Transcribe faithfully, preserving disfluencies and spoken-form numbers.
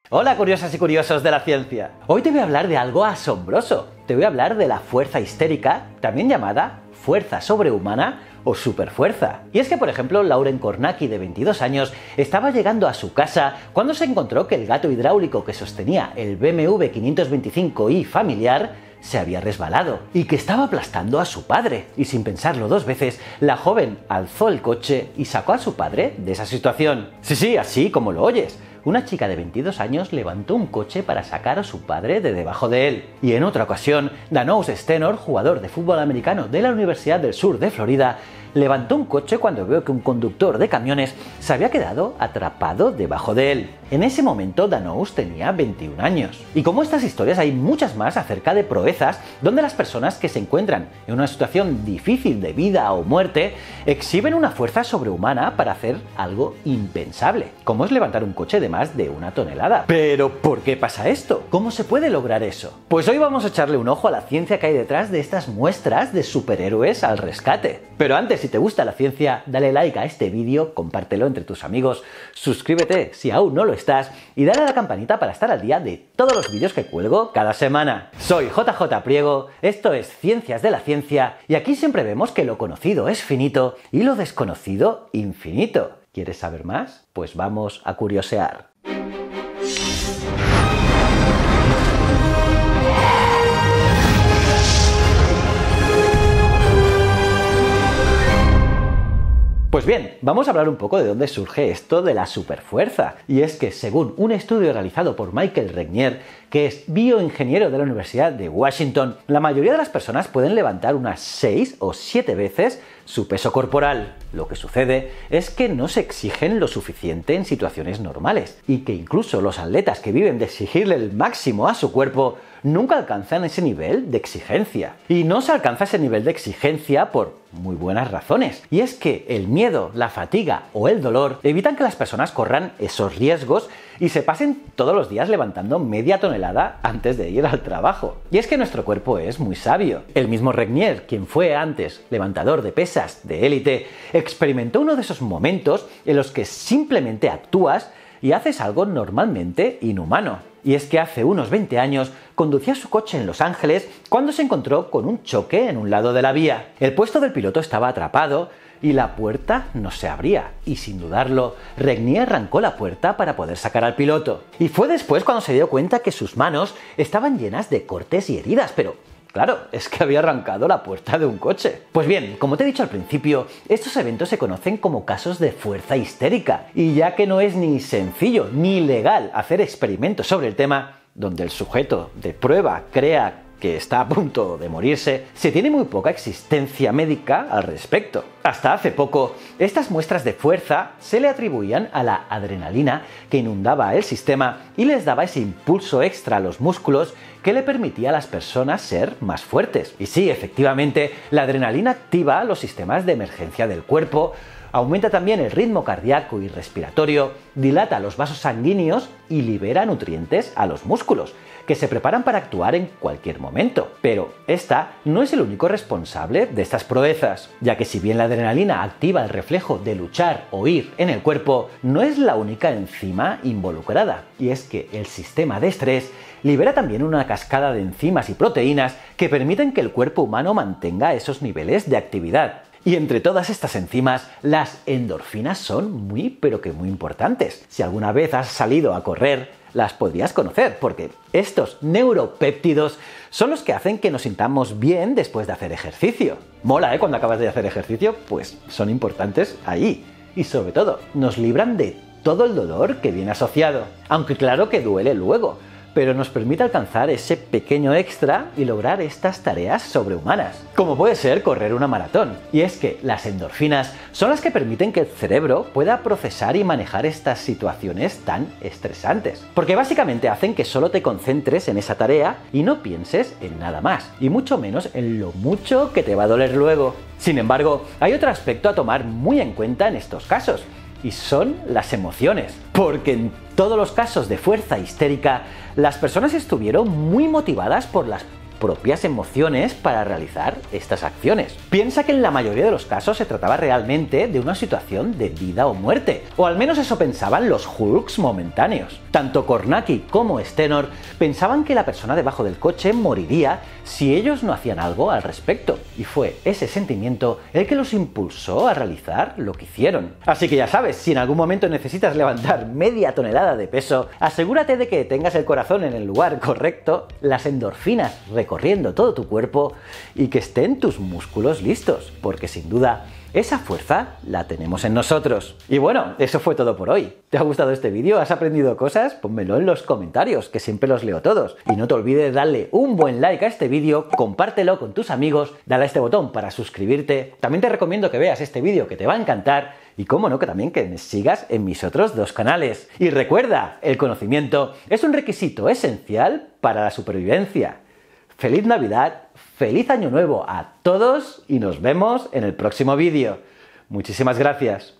Hola curiosas y curiosos de la ciencia. Hoy te voy a hablar de algo asombroso. Te voy a hablar de la fuerza histérica, también llamada fuerza sobrehumana o superfuerza. Y es que, por ejemplo, Lauren Cornacki, de veintidós años, estaba llegando a su casa cuando se encontró que el gato hidráulico que sostenía el B M W quinientos veinticinco i familiar se había resbalado y que estaba aplastando a su padre. Y sin pensarlo dos veces, la joven alzó el coche y sacó a su padre de esa situación. Sí, sí, así como lo oyes. Una chica de veintidós años levantó un coche para sacar a su padre de debajo de él. Y en otra ocasión, Danois Stenor, jugador de fútbol americano de la Universidad del Sur de Florida, levantó un coche cuando vio que un conductor de camiones se había quedado atrapado debajo de él. En ese momento Danois tenía veintiún años. Y como estas historias hay muchas más acerca de proezas donde las personas que se encuentran en una situación difícil de vida o muerte exhiben una fuerza sobrehumana para hacer algo impensable, como es levantar un coche de más de una tonelada. Pero ¿por qué pasa esto? ¿Cómo se puede lograr eso? Pues hoy vamos a echarle un ojo a la ciencia que hay detrás de estas muestras de superhéroes al rescate. Pero antes, si te gusta la ciencia, dale like a este vídeo, compártelo entre tus amigos, suscríbete si aún no lo estás y dale a la campanita para estar al día de todos los vídeos que cuelgo cada semana. Soy J J Priego, esto es Ciencias de la Ciencia y aquí siempre vemos que lo conocido es finito y lo desconocido infinito. ¿Quieres saber más? Pues vamos a curiosear. Pues bien, vamos a hablar un poco de dónde surge esto de la superfuerza. Y es que, según un estudio realizado por Michael Regnier, que es bioingeniero de la Universidad de Washington, la mayoría de las personas pueden levantar unas seis o siete veces su peso corporal. Lo que sucede es que no se exigen lo suficiente en situaciones normales y que incluso los atletas que viven de exigirle el máximo a su cuerpo nunca alcanzan ese nivel de exigencia. Y no se alcanza ese nivel de exigencia por muy buenas razones. Y es que el miedo, la fatiga o el dolor evitan que las personas corran esos riesgos y se pasen todos los días levantando media tonelada antes de ir al trabajo. Y es que nuestro cuerpo es muy sabio. El mismo Regnier, quien fue antes levantador de pesas de élite, experimentó uno de esos momentos en los que simplemente actúas y haces algo normalmente inhumano. Y es que hace unos veinte años conducía su coche en Los Ángeles cuando se encontró con un choque en un lado de la vía. El puesto del piloto estaba atrapado y la puerta no se abría. Y sin dudarlo, Regnier arrancó la puerta para poder sacar al piloto. Y fue después cuando se dio cuenta que sus manos estaban llenas de cortes y heridas, pero claro, es que había arrancado la puerta de un coche. Pues bien, como te he dicho al principio, estos eventos se conocen como casos de fuerza histérica. Y ya que no es ni sencillo ni legal hacer experimentos sobre el tema, donde el sujeto de prueba crea que está a punto de morirse, se tiene muy poca existencia médica al respecto. Hasta hace poco, estas muestras de fuerza se le atribuían a la adrenalina que inundaba el sistema y les daba ese impulso extra a los músculos que le permitía a las personas ser más fuertes. Y sí, efectivamente, la adrenalina activa los sistemas de emergencia del cuerpo, aumenta también el ritmo cardíaco y respiratorio, dilata los vasos sanguíneos y libera nutrientes a los músculos, que se preparan para actuar en cualquier momento. Pero esta no es el único responsable de estas proezas, ya que si bien la adrenalina activa el reflejo de luchar o huir en el cuerpo, no es la única enzima involucrada. Y es que el sistema de estrés libera también una cascada de enzimas y proteínas que permiten que el cuerpo humano mantenga esos niveles de actividad. Y entre todas estas enzimas, las endorfinas son muy pero que muy importantes. Si alguna vez has salido a correr, las podrías conocer, porque estos neuropéptidos son los que hacen que nos sintamos bien después de hacer ejercicio. Mola, ¿eh? Cuando acabas de hacer ejercicio, pues son importantes ahí. Y sobre todo, nos libran de todo el dolor que viene asociado. Aunque claro que duele luego, pero nos permite alcanzar ese pequeño extra y lograr estas tareas sobrehumanas, como puede ser correr una maratón. Y es que las endorfinas son las que permiten que el cerebro pueda procesar y manejar estas situaciones tan estresantes, porque básicamente hacen que solo te concentres en esa tarea y no pienses en nada más, y mucho menos en lo mucho que te va a doler luego. Sin embargo, hay otro aspecto a tomar muy en cuenta en estos casos, y son las emociones, porque en todos los casos de fuerza histérica, las personas estuvieron muy motivadas por las propias emociones para realizar estas acciones. Piensa que en la mayoría de los casos se trataba realmente de una situación de vida o muerte, o al menos eso pensaban los Hulks momentáneos. Tanto Kornacki como Stenor pensaban que la persona debajo del coche moriría si ellos no hacían algo al respecto, y fue ese sentimiento el que los impulsó a realizar lo que hicieron. Así que ya sabes, si en algún momento necesitas levantar media tonelada de peso, asegúrate de que tengas el corazón en el lugar correcto, las endorfinas recorriendo todo tu cuerpo y que estén tus músculos listos, porque sin duda esa fuerza la tenemos en nosotros. Y bueno, eso fue todo por hoy. ¿Te ha gustado este vídeo? ¿Has aprendido cosas? Pónmelo en los comentarios, que siempre los leo todos. Y no te olvides darle un buen like a este vídeo, compártelo con tus amigos, dale a este botón para suscribirte. También te recomiendo que veas este vídeo, que te va a encantar. Y cómo no, que también que me sigas en mis otros dos canales. Y recuerda, el conocimiento es un requisito esencial para la supervivencia. ¡Feliz Navidad! ¡Feliz Año Nuevo a todos! Y nos vemos en el próximo vídeo. Muchísimas gracias.